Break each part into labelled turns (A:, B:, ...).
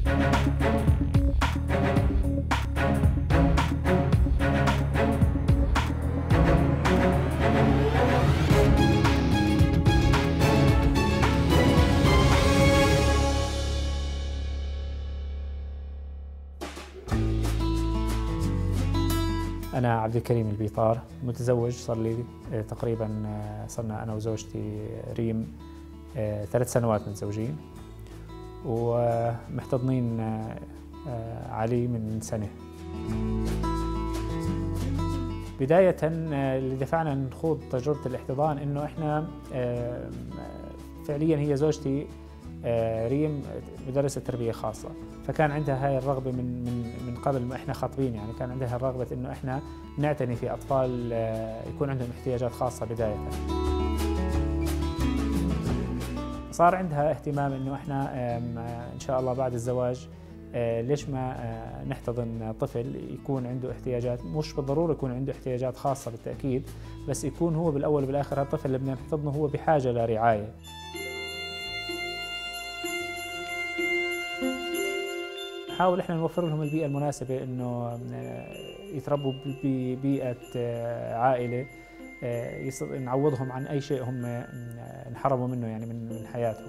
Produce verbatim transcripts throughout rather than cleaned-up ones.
A: أنا عبد الكريم البيطار، متزوج صار لي تقريبا، صرنا أنا وزوجتي ريم ثلاث سنوات متزوجين، ومحتضنين علي من سنة. بداية اللي دفعنا نخوض تجربة الاحتضان إنه إحنا فعليا هي زوجتي ريم مدرسة تربية خاصة، فكان عندها هاي الرغبة من من من قبل ما احنا خاطبين، يعني كان عندها الرغبة انه احنا نعتني في اطفال يكون عندهم احتياجات خاصة بداية. صار عندها اهتمام انه احنا ان شاء الله بعد الزواج ليش ما نحتضن طفل يكون عنده احتياجات، مش بالضرورة يكون عنده احتياجات خاصة بالتأكيد، بس يكون هو بالاول وبالاخر الطفل اللي بدنا نحتضنه هو بحاجة لرعاية. نحاول احنا نوفر لهم البيئة المناسبة انه يتربوا ببيئة عائلة نعوضهم عن اي شيء هم انحرموا منه يعني من من حياتهم.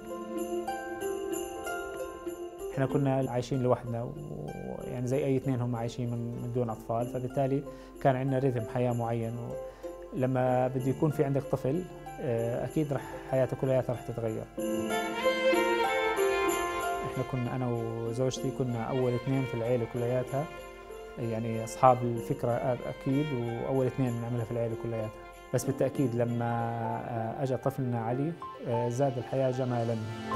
A: احنا كنا عايشين لوحدنا ويعني زي اي اثنين هم عايشين من من دون اطفال، فبالتالي كان عندنا رتم حياة معين، ولما بده يكون في عندك طفل اكيد رح حياتك كلياتها رح تتغير. احنا كنا انا وزوجتي كنا اول اثنين في العيله كلياتها، يعني اصحاب الفكره اكيد، واول اثنين بنعملها في العيله كلياتها، بس بالتاكيد لما اجى طفلنا علي زاد الحياه جمالا.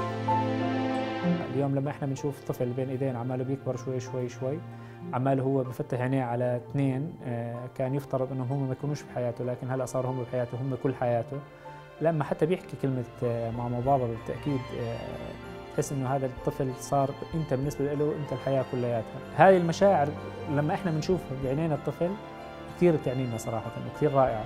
A: اليوم لما احنا بنشوف طفل بين ايدينا عماله بيكبر شوي شوي شوي، عماله هو بفتح عينيه على اثنين كان يفترض انهم هم ما يكونوش بحياته، لكن هلا صاروا هم بحياته، هم كل حياته. لما حتى بيحكي كلمه ماما وبابا بالتاكيد تحس انه هذا الطفل صار انت بالنسبه له انت الحياه كلياتها. هذه المشاعر لما احنا بنشوفها بعينينا الطفل كثير بتعني لنا صراحه، وكثير رائعه.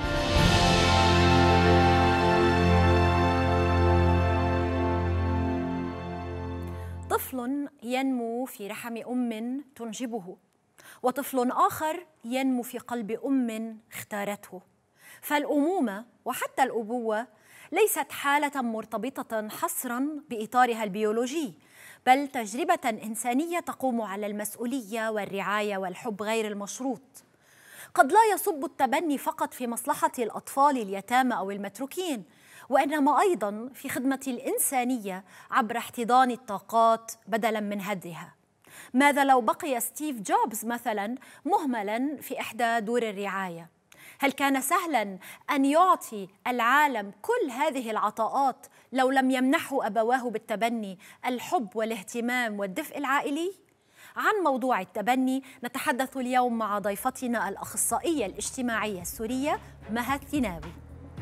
B: طفل ينمو في رحم ام تنجبه، وطفل اخر ينمو في قلب ام اختارته. فالامومه وحتى الابوه ليست حالة مرتبطة حصراً بإطارها البيولوجي، بل تجربة إنسانية تقوم على المسؤولية والرعاية والحب غير المشروط. قد لا يصب التبني فقط في مصلحة الأطفال اليتامى أو المتروكين، وإنما أيضاً في خدمة الإنسانية عبر احتضان الطاقات بدلاً من هدرها. ماذا لو بقي ستيف جوبز مثلاً مهملاً في إحدى دور الرعاية؟ هل كان سهلاً أن يعطي العالم كل هذه العطاءات لو لم يمنحه أبواه بالتبني الحب والاهتمام والدفء العائلي؟ عن موضوع التبني نتحدث اليوم مع ضيفتنا الأخصائية الاجتماعية السورية مها الثناوي.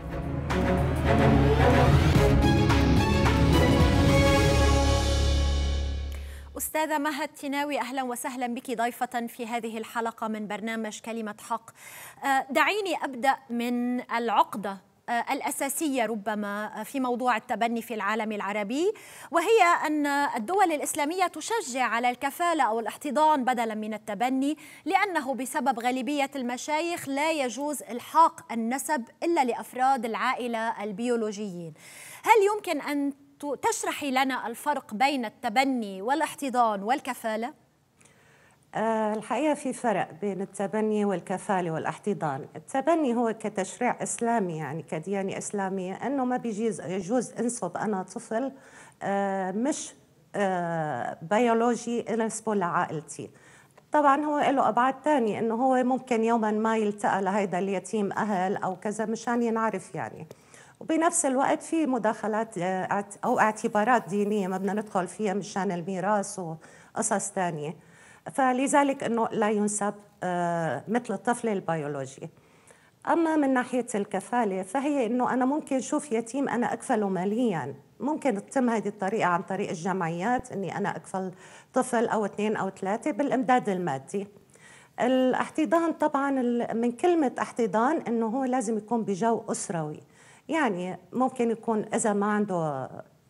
B: أستاذة مها الثناوي، أهلا وسهلا بك ضيفة في هذه الحلقة من برنامج كلمة حق. دعيني أبدأ من العقدة الأساسية ربما في موضوع التبني في العالم العربي، وهي أن الدول الإسلامية تشجع على الكفالة أو الاحتضان بدلا من التبني، لأنه بسبب غالبية المشايخ لا يجوز إلحاق النسب إلا لأفراد العائلة البيولوجيين. هل يمكن أن تشرحي لنا الفرق بين التبني والاحتضان والكفالة؟
C: أه الحقيقة في فرق بين التبني والكفالة والاحتضان. التبني هو كتشريع إسلامي، يعني كديانة إسلامية، أنه ما بيجوز يجوز أنصب أنا طفل أه مش أه بيولوجي أنسبه لعائلتي. طبعا هو له أبعاد تانية، أنه هو ممكن يوما ما يلتقى لهيدا اليتيم أهل أو كذا مشان ينعرف يعني، وبنفس الوقت في مداخلات أو اعتبارات دينية ما بدنا ندخل فيها مشان الميراث وقصص تانية، فلذلك أنه لا ينسب مثل الطفل البيولوجي. أما من ناحية الكفالة فهي أنه أنا ممكن شوف يتيم أنا أكفله مالياً، ممكن تتم هذه الطريقة عن طريق الجمعيات، أني أنا أكفل طفل أو اثنين أو ثلاثة بالإمداد المادي. الاحتضان طبعاً من كلمة احتضان أنه هو لازم يكون بجو أسروي، يعني ممكن يكون إذا ما عنده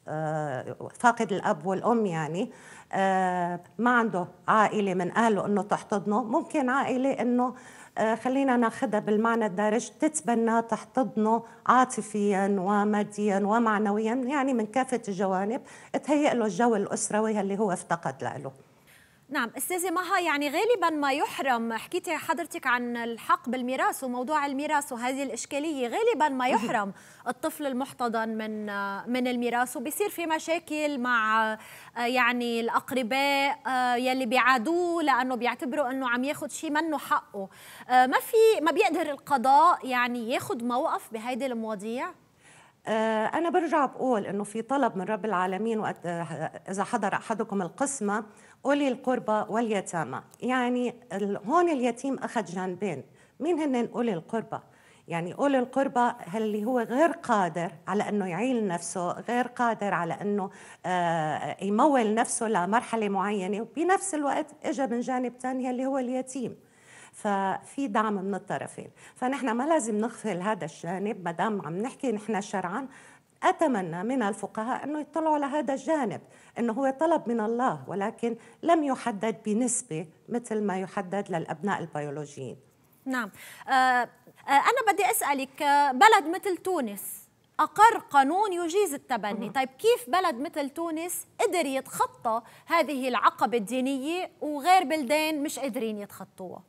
C: فاقد الأب والأم يعني ما عنده عائلة من أهله أنه تحتضنه، ممكن عائلة أنه خلينا ناخذها بالمعنى الدارج تتبنى تحتضنه عاطفيا وماديا ومعنويا، يعني من كافة الجوانب تهيئ له الجو الأسروي اللي هو افتقد له.
B: نعم استاذه مها، يعني غالبا ما يحرم، حكيتي حضرتك عن الحق بالميراث وموضوع الميراث وهذه الاشكاليه، غالبا ما يحرم الطفل المحتضن من من الميراث، وبيصير في مشاكل مع يعني الاقرباء يلي بيعادوه لانه بيعتبروا انه عم ياخذ شيء منه حقه. ما في ما بيقدر القضاء يعني ياخذ موقف بهيدي المواضيع؟
C: أنا برجع بقول إنه في طلب من رب العالمين وقت إذا حضر أحدكم القسمة أولي القربى واليتامى، يعني هون اليتيم أخذ جانبين. مين هن أولي القربى؟ يعني أولي القربى اللي هو غير قادر على أنه يعيل نفسه، غير قادر على أنه يمول نفسه لمرحلة معينة، وبنفس الوقت إجا من جانب ثاني اللي هو اليتيم، ففي دعم من الطرفين. فنحن ما لازم نغفل هذا الجانب ما دام عم نحكي نحن شرعا. أتمنى من الفقهاء أنه يطلعوا على هذا الجانب، أنه هو طلب من الله ولكن لم يحدد بنسبة مثل ما يحدد للأبناء البيولوجيين.
B: نعم. آه أنا بدي أسألك، بلد مثل تونس أقر قانون يجيز التبني، طيب كيف بلد مثل تونس قدر يتخطى هذه العقبة الدينية وغير بلدان مش قادرين يتخطوها؟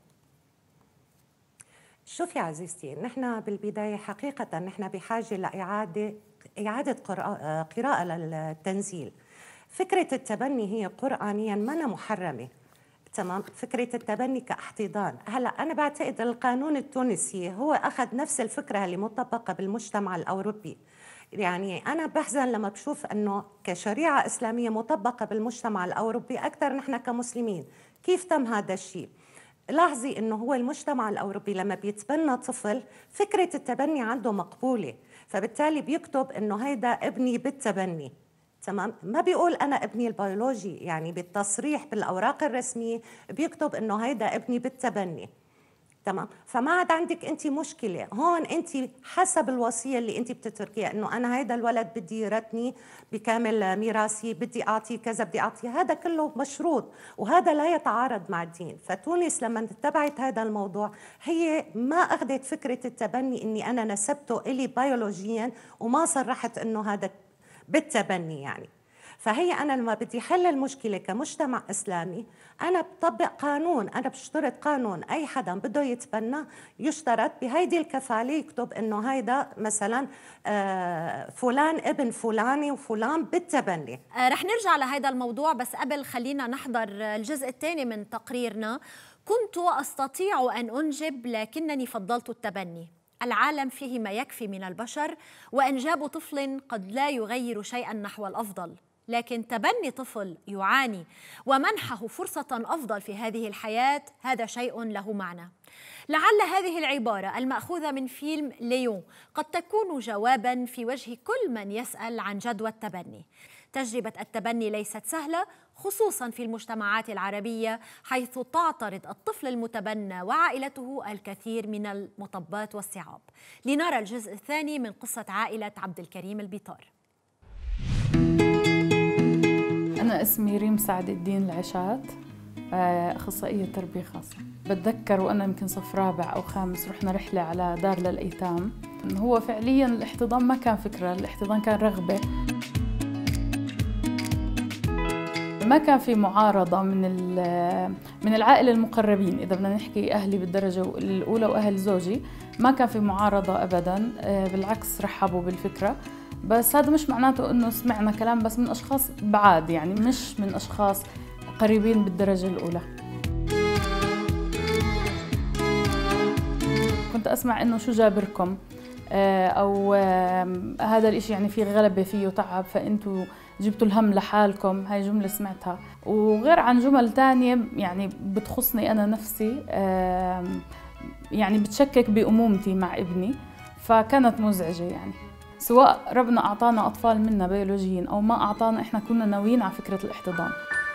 C: شوفي عزيزتي، نحن بالبداية حقيقة نحن بحاجة لإعادة إعادة قراءة للتنزيل. فكرة التبني هي قرآنيا ما محرمة، تمام؟ فكرة التبني كاحتضان. هلا أنا بعتقد القانون التونسي هو أخذ نفس الفكرة اللي مطبقة بالمجتمع الأوروبي. يعني أنا بحزن لما بشوف أنه كشريعة إسلامية مطبقة بالمجتمع الأوروبي أكثر نحن كمسلمين. كيف تم هذا الشيء؟ لاحظي انه هو المجتمع الاوروبي لما بيتبنى طفل فكره التبني عنده مقبوله، فبالتالي بيكتب انه هيدا ابني بالتبني، تمام؟ ما بيقول انا ابني البيولوجي، يعني بالتصريح بالاوراق الرسميه بيكتب انه هيدا ابني بالتبني، تمام؟ فما عاد عندك انت مشكله هون، انت حسب الوصيه اللي انت بتتركيها انه انا هيدا الولد بدي يرثني بكامل ميراثي، بدي اعطيه كذا، بدي اعطيه، هذا كله مشروط وهذا لا يتعارض مع الدين. فتونس لما اتبعت هذا الموضوع هي ما اخذت فكره التبني اني انا نسبته الي بيولوجيا وما صرحت انه هذا بالتبني يعني. فهي أنا لما بدي حل المشكلة كمجتمع إسلامي أنا بطبق قانون، أنا بشترط قانون أي حدا بده يتبنى يشترط بهيدي الكفالة يكتب إنه هيدا مثلا فلان ابن فلاني وفلان بالتبني.
B: رح نرجع لهذا الموضوع، بس قبل خلينا نحضر الجزء الثاني من تقريرنا. كنت أستطيع أن أنجب لكنني فضلت التبني. العالم فيه ما يكفي من البشر، وإنجاب طفل قد لا يغير شيئا نحو الأفضل، لكن تبني طفل يعاني ومنحه فرصة أفضل في هذه الحياة هذا شيء له معنى. لعل هذه العبارة المأخوذة من فيلم ليون قد تكون جواباً في وجه كل من يسأل عن جدوى التبني. تجربة التبني ليست سهلة، خصوصاً في المجتمعات العربية حيث تعترض الطفل المتبنى وعائلته الكثير من المطبات والصعاب. لنرى الجزء الثاني من قصة عائلة عبد الكريم البيطار.
D: أنا اسمي ريم سعد الدين العشات، أخصائية تربية خاصة. بتذكر وأنا يمكن صف رابع أو خامس رحنا رحلة على دار للأيتام. هو فعلياً الاحتضان ما كان فكرة، الاحتضان كان رغبة. ما كان في معارضة من من العائلة المقربين، إذا بدنا نحكي أهلي بالدرجة الأولى وأهل زوجي، ما كان في معارضة أبداً، بالعكس رحبوا بالفكرة. بس هذا مش معناته إنه سمعنا كلام بس من أشخاص بعاد، يعني مش من أشخاص قريبين بالدرجة الأولى. كنت أسمع إنه شو جابركم، أو هذا الإشي يعني في غلبة فيه وتعب فأنتوا جبتوا الهم لحالكم. هاي جملة سمعتها، وغير عن جمل تانية يعني بتخصني أنا نفسي، يعني بتشكك بأمومتي مع ابني، فكانت مزعجة. يعني سواء ربنا أعطانا أطفال منا بيولوجيين أو ما أعطانا، إحنا كنا ناويين على فكرة الاحتضان.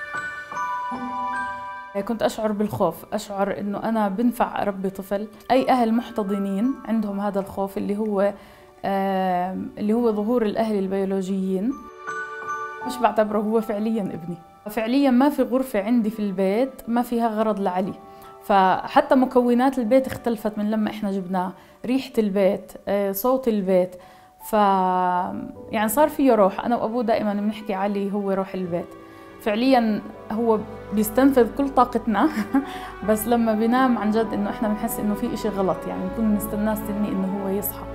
D: كنت أشعر بالخوف، أشعر إنه أنا بنفع أربي طفل. أي أهل محتضنين عندهم هذا الخوف اللي هو اللي هو ظهور الأهل البيولوجيين. مش بعتبره هو فعليا ابني. فعليا ما في غرفة عندي في البيت ما فيها غرض لعلي، فحتى مكونات البيت اختلفت من لما احنا جبناه، ريحة البيت، صوت البيت، ف يعني صار فيه روح. انا وابوه دائما بنحكي علي هو روح البيت. فعليا هو بيستنفذ كل طاقتنا بس لما بينام عن جد انه احنا بنحس انه في اشي غلط، يعني بنكون نستناه استني انه هو يصحى.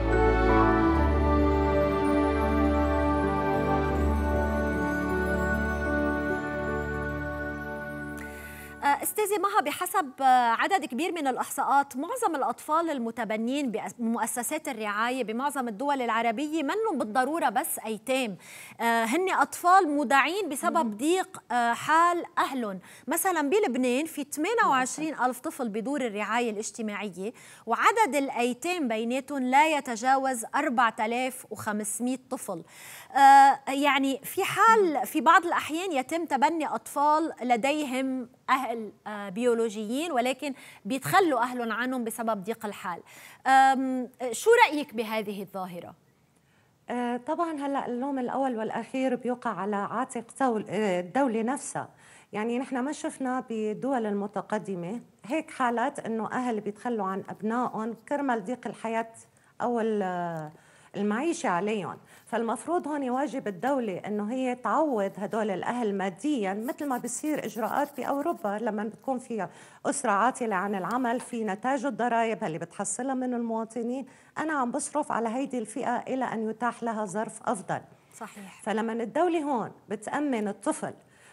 B: استاذة مها، بحسب عدد كبير من الإحصاءات معظم الأطفال المتبنين بمؤسسات الرعاية بمعظم الدول العربية منهم بالضرورة بس أيتام، هن أطفال مودعين بسبب ضيق حال أهلهم. مثلا بلبنان في ثمانية وعشرين ألف طفل بدور الرعاية الاجتماعية، وعدد الأيتام بيناتهم لا يتجاوز أربعة آلاف وخمسمئة طفل. يعني في حال في بعض الأحيان يتم تبني أطفال لديهم أهل بيولوجيين ولكن بيتخلوا أهلهم عنهم بسبب ضيق الحال. شو رأيك بهذه الظاهرة؟
C: طبعا هلا اللوم الأول والأخير بيوقع على عاتق الدولة نفسها. يعني نحن ما شفنا بالدول المتقدمة هيك حالات إنه أهل بيتخلوا عن أبنائهم كرمال ضيق الحياة أو المعيشة عليهم. فالمفروض هون واجب الدولة إنه هي تعوض هدول الأهل مادياً، مثل ما بيصير إجراءات بأوروبا لما بتكون فيها أسرة عاطلة عن العمل، في نتاج الضرائب اللي بتحصلها من المواطنين، أنا عم بصرف على هيدي الفئة إلى أن يتاح لها ظرف أفضل.
B: صحيح.
C: فلما الدولة هون بتأمن الطفل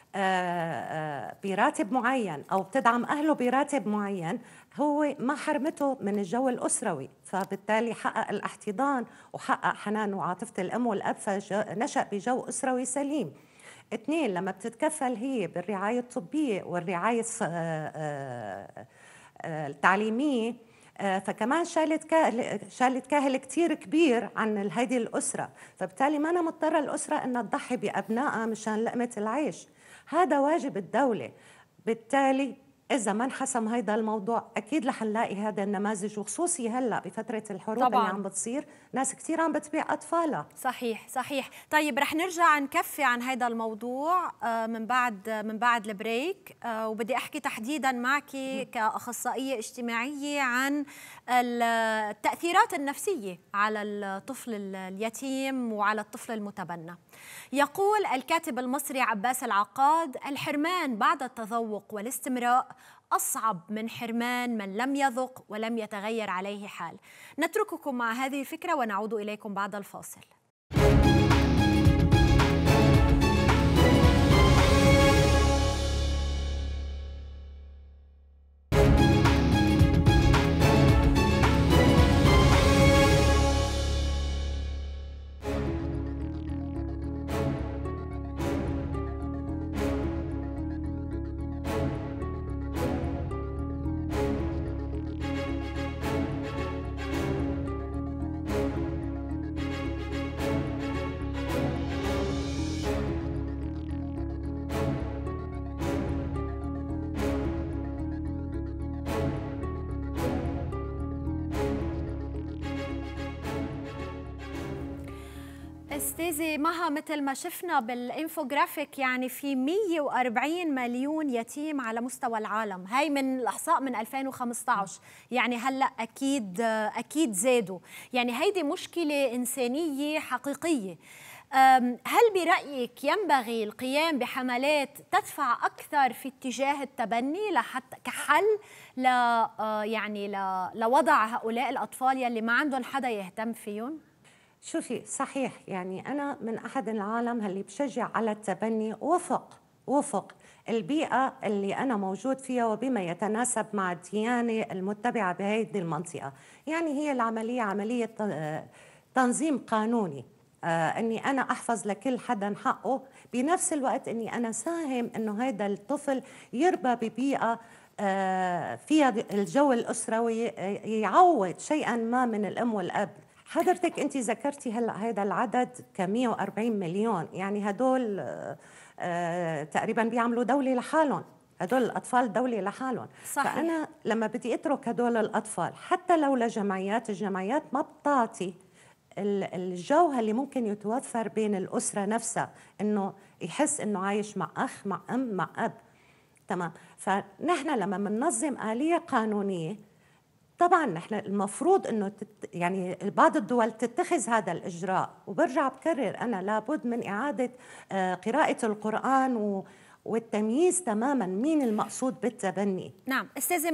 C: براتب معين أو بتدعم أهله براتب معين، هو ما حرمته من الجو الأسروي، فبالتالي حقق الاحتضان وحقق حنان وعاطفة الأم والأب، فنشأ بجو أسروي سليم. اثنين، لما بتتكفل هي بالرعاية الطبية والرعاية التعليمية، فكمان شالت كاهل شالت كاهل كتير كبير عن هذه الأسرة، فبالتالي ما أنا مضطرة الأسرة أنها تضحي بأبنائها مشان لقمة العيش. هذا واجب الدولة. بالتالي إذا ما انحسم هذا الموضوع أكيد رح نلاقي هذا النماذج، وخصوصي هلا بفترة الحروب طبعاً. اللي عم بتصير ناس كثير عم بتبيع أطفالها.
B: صحيح صحيح. طيب رح نرجع نكفي عن هذا الموضوع من بعد من بعد البريك، وبدي أحكي تحديدا معك كأخصائية اجتماعية عن التأثيرات النفسية على الطفل اليتيم وعلى الطفل المتبنى. يقول الكاتب المصري عباس العقاد: الحرمان بعد التذوق والاستمراء أصعب من حرمان من لم يذق ولم يتغير عليه حال. نترككم مع هذه الفكرة ونعود إليكم بعد الفاصل. استاذة مها، مثل ما شفنا بالانفوجرافيك يعني في مئة وأربعين مليون يتيم على مستوى العالم، هاي من الإحصاء من ألفين وخمسة عشر، يعني هلا اكيد اكيد زادوا، يعني هيدي مشكلة إنسانية حقيقية. هل برأيك ينبغي القيام بحملات تدفع أكثر في اتجاه التبني لحتى كحل ل يعني لوضع هؤلاء الأطفال يلي ما عندهم حدا يهتم فيهم؟
C: شوفي، صحيح، يعني أنا من أحد العالم اللي بشجع على التبني وفق وفق البيئة اللي أنا موجود فيها وبما يتناسب مع الديانة المتبعة بهذه المنطقة. يعني هي العملية عملية تنظيم قانوني، آه أني أنا أحفظ لكل حدا حقه، بنفس الوقت أني أنا ساهم أنه هذا الطفل يربى ببيئة آه فيها الجو الأسروي يعوض شيئا ما من الأم والأب. حضرتك أنت ذكرتي هلا هذا العدد ك مئة وأربعين مليون، يعني هدول آه آه تقريبا بيعملوا دولة لحالهم، هدول الأطفال دولة لحالهم. صحيح. فأنا لما بدي أترك هدول الأطفال حتى لو لجمعيات، الجمعيات ما بتعطي الجو اللي ممكن يتوفر بين الأسرة نفسها، إنه يحس إنه عايش مع أخ مع أم مع أب. تمام. فنحن لما بننظم آلية قانونية، طبعا نحن المفروض انه تت يعني بعض الدول تتخذ هذا الاجراء، وبرجع بكرر انا لابد من اعاده قراءه القران و والتمييز تماما مين المقصود بالتبني.
B: نعم استاذه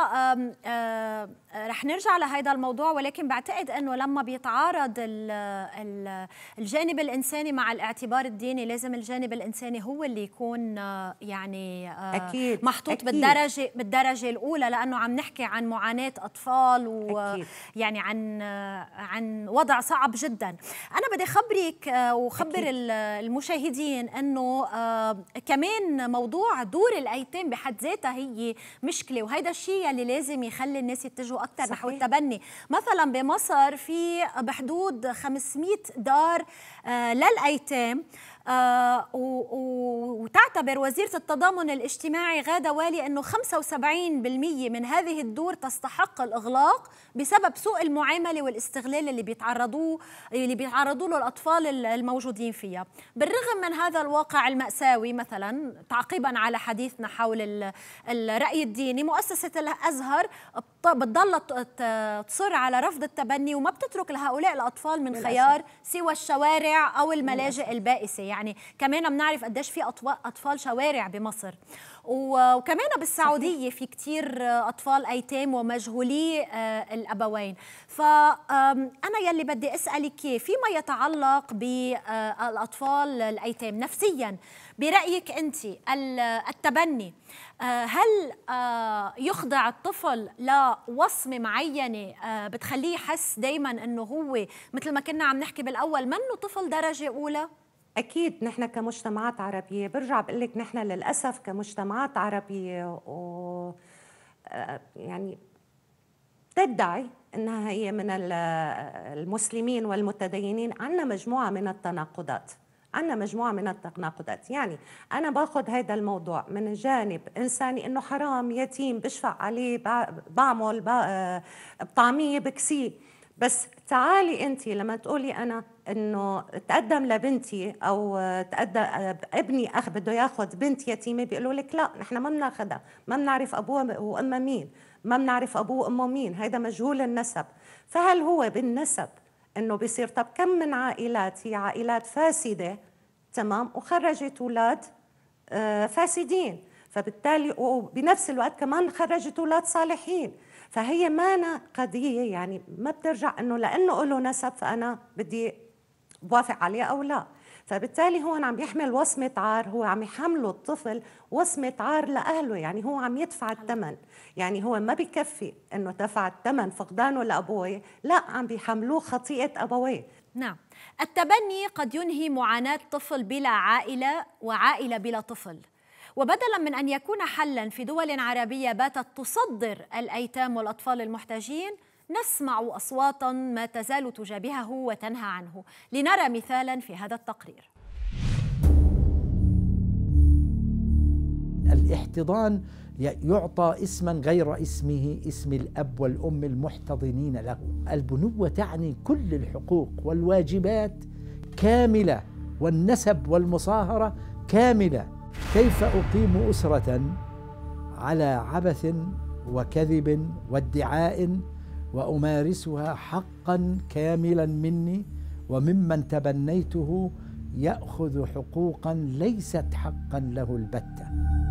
B: مها، رح نرجع لهذا الموضوع، ولكن بعتقد انه لما بيتعارض ال ال الجانب الانساني مع الاعتبار الديني، لازم الجانب الانساني هو اللي يكون يعني
C: أكيد.
B: محطوط
C: أكيد.
B: بالدرجه بالدرجه الاولى، لانه عم نحكي عن معاناه اطفال ويعني عن عن وضع صعب جدا. انا بدي خبرك وخبر المشاهدين انه كمان موضوع دور الايتام بحد ذاتها هي مشكله، وهيدا الشيء اللي لازم يخلي الناس يتجهوا اكثر نحو التبني. مثلا بمصر في بحدود خمسمئة دار آه للايتام، آه وتعتبر وزيرة التضامن الاجتماعي غادة والي أنه خمسة وسبعين بالمئة من هذه الدور تستحق الإغلاق بسبب سوء المعاملة والاستغلال اللي بيتعرضوه اللي بيتعرضوا له الأطفال الموجودين فيها. بالرغم من هذا الواقع المأساوي، مثلا تعقيبا على حديثنا حول الرأي الديني، مؤسسة الأزهر بتضل تصر على رفض التبني وما بتترك لهؤلاء الأطفال من خيار سوى الشوارع أو الملاجئ البائسة. يعني كمان بنعرف قديش في أطفال شوارع بمصر، وكمان بالسعودية في كتير أطفال أيتام ومجهولي الأبوين. فأنا يلي بدي أسألك فيما يتعلق بالأطفال الأيتام نفسياً، برأيك أنت التبني هل يخضع الطفل لوصمة معينة بتخليه يحس دايماً أنه هو مثل ما كنا عم نحكي بالأول منه طفل درجة أولى؟
C: أكيد نحن كمجتمعات عربية، برجع بقول لك نحن للأسف كمجتمعات عربية و يعني تدعي أنها هي من المسلمين والمتدينين، عندنا مجموعة من التناقضات عندنا مجموعة من التناقضات. يعني أنا باخذ هذا الموضوع من جانب إنساني، إنه حرام يتيم بشفع عليه، بعمل بطعميه بكسيه، بس تعالي أنت لما تقولي أنا إنه تقدم لبنتي أو تقدم ابني أخ بده ياخذ بنت يتيمة، بيقولوا لك لا نحن ما بناخذها، ما بنعرف أبوه وأمه مين، ما بنعرف أبوه وأمه مين، هيدا مجهول النسب. فهل هو بالنسب إنه بيصير؟ طب كم من عائلات هي عائلات فاسدة تمام وخرجت أولاد آه فاسدين، فبالتالي وبنفس الوقت كمان خرجت أولاد صالحين. فهي مانا قضية يعني ما بترجع إنه لأنه له نسب فأنا بدي بوافق عليه أو لا. فبالتالي هو عم يحمل وصمة عار، هو عم يحمله الطفل وصمة عار لأهله، يعني هو عم يدفع الثمن. يعني هو ما بيكفي إنه دفع الثمن فقدانه لأبويه، لا عم بيحملوه خطيئة أبويه.
B: نعم، التبني قد ينهي معاناة طفل بلا عائلة وعائلة بلا طفل، وبدلا من أن يكون حلا في دول عربية باتت تصدر الأيتام والأطفال المحتاجين، نسمع أصواتا ما تزال تجابهه وتنهى عنه. لنرى مثالا في هذا التقرير.
E: الاحتضان يعطى اسما غير اسمه، اسم الأب والأم المحتضنين له. البنوة تعني كل الحقوق والواجبات كاملة، والنسب والمصاهرة كاملة. كيف أقيم أسرة على عبث وكذب وادعاء وأمارسها حقا كاملا مني، وممن تبنيته يأخذ حقوقا ليست حقا له البتة؟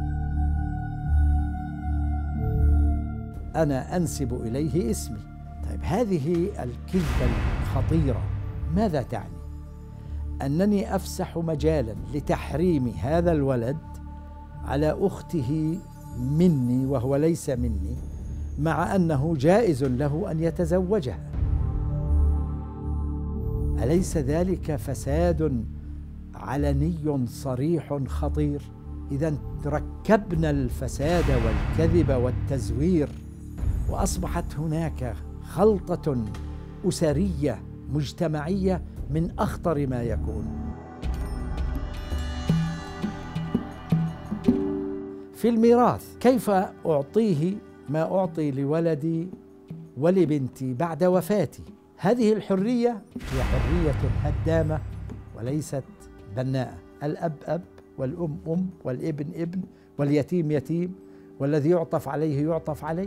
E: أنا أنسب إليه اسمي. طيب هذه الكذبة الخطيرة ماذا تعني؟ أنني أفسح مجالا لتحريم هذا الولد على أخته مني وهو ليس مني، مع أنه جائز له أن يتزوجها. أليس ذلك فساد علني صريح خطير؟ إذا ركبنا الفساد والكذب والتزوير، وأصبحت هناك خلطة أسرية مجتمعية من أخطر ما يكون. في الميراث، كيف أعطيه ما أعطي لولدي ولبنتي بعد وفاتي؟ هذه الحرية هي حرية هدامة وليست بناءة. الأب أب، والأم أم، والابن ابن، واليتيم يتيم، والذي يعطف عليه يعطف عليه.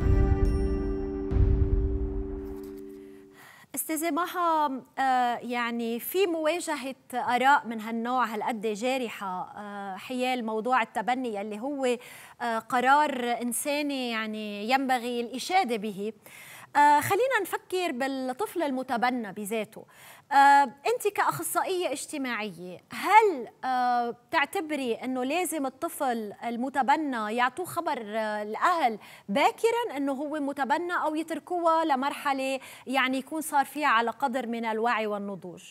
B: استاذة مها، يعني في مواجهة آراء من هالنوع هالقد جارحة حيال موضوع التبني اللي هو قرار إنساني يعني ينبغي الإشادة به، خلينا نفكر بالطفل المتبنى بذاته. أنت كأخصائية اجتماعية، هل تعتبري أنه لازم الطفل المتبنى يعطوه خبر الأهل باكرا أنه هو متبنى، أو يتركوها لمرحلة يعني يكون صار فيها على قدر من الوعي والنضوج؟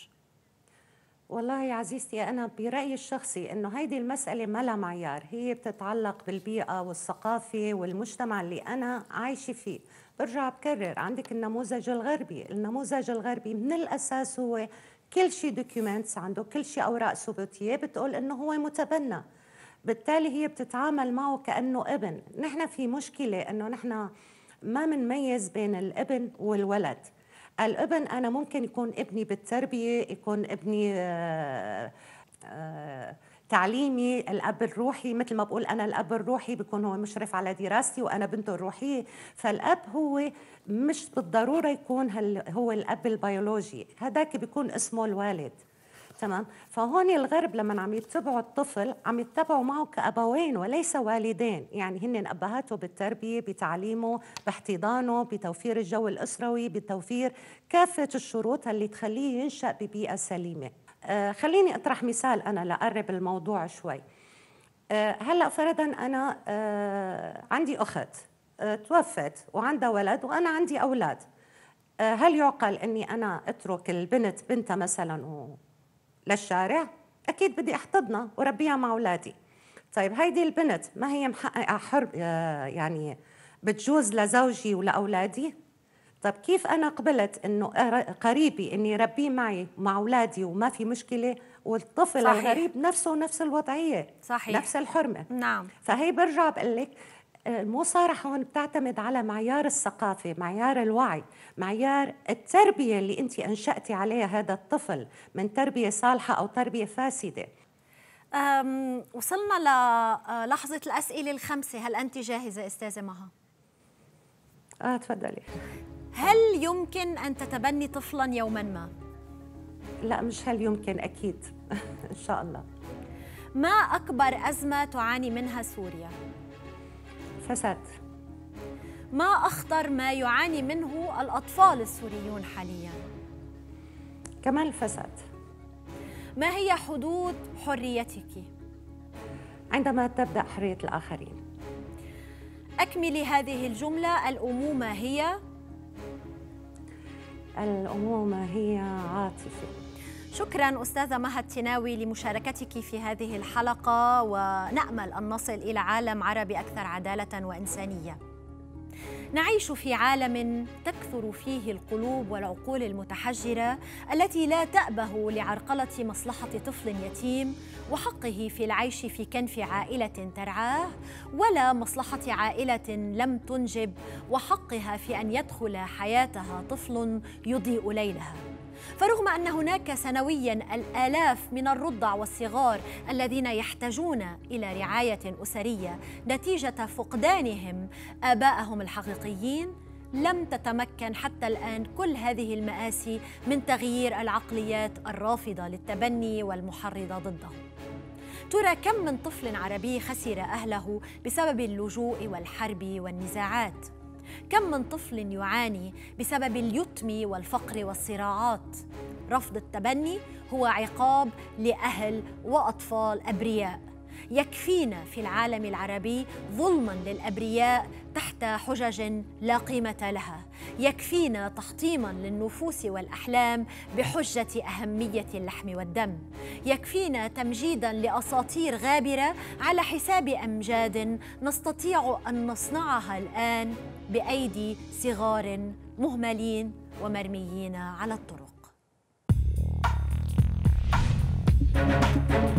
C: والله يا عزيزتي، أنا برأيي الشخصي أنه هيدي المسألة ما لها معيار، هي بتتعلق بالبيئة والثقافة والمجتمع اللي أنا عايشة فيه. برجع بكرر، عندك النموذج الغربي، النموذج الغربي من الأساس هو كل شيء دوكيومنتس عنده، كل شيء أوراق ثبوتية بتقول إنه هو متبنى، بالتالي هي بتتعامل معه كأنه ابن. نحن في مشكلة إنه نحن ما منميز بين الابن والولد. الابن أنا ممكن يكون ابني بالتربية، يكون ابني آآ آآ تعليمي، الأب الروحي، مثل ما بقول أنا الأب الروحي بيكون هو مشرف على دراستي وأنا بنته الروحية. فالأب هو مش بالضرورة يكون هو الأب البيولوجي، هذاك بيكون اسمه الوالد. تمام؟ فهون الغرب لما عم يتبعوا الطفل عم يتبعوا معه كأبوين وليس والدين، يعني هن أبهاته بالتربية، بتعليمه، باحتضانه، بتوفير الجو الأسروي، بتوفير كافة الشروط اللي تخليه ينشأ ببيئة سليمة. آه خليني أطرح مثال أنا لأقرب الموضوع شوي. آه هلأ فرضاً أنا آه عندي أخت آه توفت وعندها ولد وأنا عندي أولاد. آه هل يعقل أني أنا أترك البنت بنتها مثلاً و... للشارع؟ أكيد بدي أحتضنها وربيها مع أولادي. طيب هيدي البنت ما هي محققة حرب آه يعني بتجوز لزوجي ولأولادي؟ طب كيف أنا قبلت إنه قريبي إني ربيه معي مع أولادي وما في مشكلة، والطفل صحيح. الغريب نفسه نفس الوضعية،
B: صحيح.
C: نفس الحرمة.
B: نعم.
C: فهي برجع بقول لك المصارحة هون بتعتمد على معيار الثقافة، معيار الوعي، معيار التربية اللي أنت أنشأتي عليها هذا الطفل، من تربية صالحة أو تربية فاسدة.
B: وصلنا للحظة الأسئلة الخمسة، هل أنت جاهزة أستاذة مها؟
C: آه تفضلي.
B: هل يمكن أن تتبني طفلاً يوماً ما؟
C: لا مش هل يمكن، أكيد إن شاء الله.
B: ما أكبر أزمة تعاني منها سوريا؟
C: فساد.
B: ما أخطر ما يعاني منه الأطفال السوريون حالياً؟
C: كمان الفساد.
B: ما هي حدود حريتك؟
C: عندما تبدأ حرية الآخرين.
B: أكملي هذه الجملة. الأمومة هي؟
C: الأمومة هي عاطفة.
B: شكراً أستاذة مها التناوي لمشاركتك في هذه الحلقة، ونأمل أن نصل إلى عالم عربي أكثر عدالة وإنسانية. نعيش في عالم تكثر فيه القلوب والعقول المتحجرة التي لا تأبه لعرقلة مصلحة طفل يتيم وحقه في العيش في كنف عائلة ترعاه، ولا مصلحة عائلة لم تنجب وحقها في أن يدخل حياتها طفل يضيء ليلها. فرغم أن هناك سنوياً الآلاف من الرضع والصغار الذين يحتاجون إلى رعاية أسرية نتيجة فقدانهم آبائهم الحقيقيين، لم تتمكن حتى الآن كل هذه المآسي من تغيير العقليات الرافضة للتبني والمحرضة ضده. ترى كم من طفل عربي خسر أهله بسبب اللجوء والحرب والنزاعات؟ كم من طفل يعاني بسبب اليتم والفقر والصراعات؟ رفض التبني هو عقاب لأهل وأطفال أبرياء. يكفينا في العالم العربي ظلماً للأبرياء تحت حجج لا قيمة لها، يكفينا تحطيماً للنفوس والأحلام بحجة أهمية اللحم والدم، يكفينا تمجيداً لأساطير غابرة على حساب أمجاد نستطيع أن نصنعها الآن بأيدي صغار مهملين ومرميين على الطرق.